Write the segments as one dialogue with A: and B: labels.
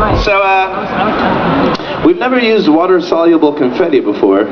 A: So, we've never used water-soluble confetti before.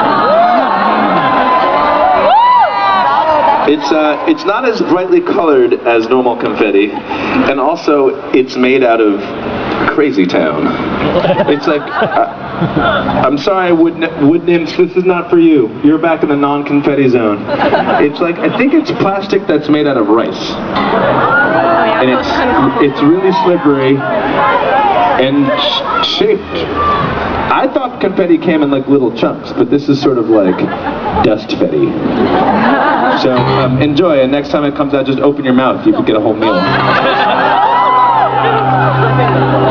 A: It's not as brightly colored as normal confetti, and also it's made out of Crazy Town. It's like, I'm sorry, wood nymphs, this is not for you. You're back in the non-confetti zone. It's like, I think it's plastic that's made out of rice. And it's really slippery and shaped. I thought confetti came in like little chunks, but this is sort of like dust-fetti. So enjoy, and next time it comes out, just open your mouth. You could get a whole meal.